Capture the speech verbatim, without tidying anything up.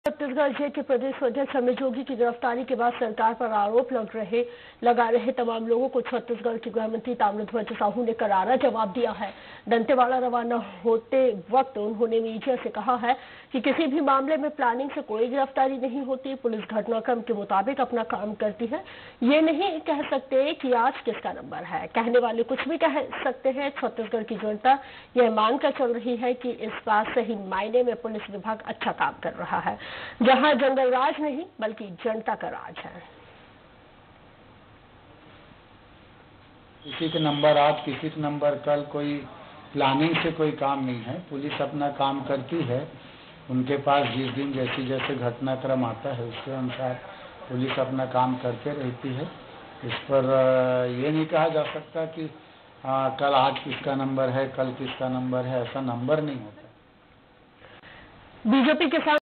छत्तीसगढ़ जे के प्रदेश अध्यक्ष अमित जोगी की गिरफ्तारी के बाद सरकार पर आरोप लग रहे लगा रहे तमाम लोगों को छत्तीसगढ़ के गृह मंत्री ताम्रध्वज साहू ने करारा जवाब दिया है। दंतेवाड़ा रवाना होते वक्त उन्होंने मीडिया से कहा है कि किसी भी मामले में प्लानिंग से कोई गिरफ्तारी नहीं होती, पुलिस घटनाक्रम के मुताबिक अपना काम करती है। ये नहीं कह सकते कि आज किसका नंबर है, कहने वाले कुछ भी कह सकते हैं। छत्तीसगढ़ की जनता यह मानकर चल रही है कि इस बात सही मायने में पुलिस विभाग अच्छा काम कर रहा है, जहां जंगल राज नहीं बल्कि जनता का राज है। किसी के नंबर आज, किसी के नंबर कल, कोई प्लानिंग से कोई काम नहीं है। पुलिस अपना काम करती है। उनके पास जिस दिन जैसी जैसे घटनाक्रम आता है उसके अनुसार पुलिस अपना काम करते रहती है। इस पर ये नहीं कहा जा सकता कि आ, कल आज किसका नंबर है, कल किसका नंबर है। ऐसा नंबर नहीं होता। बीजेपी किसान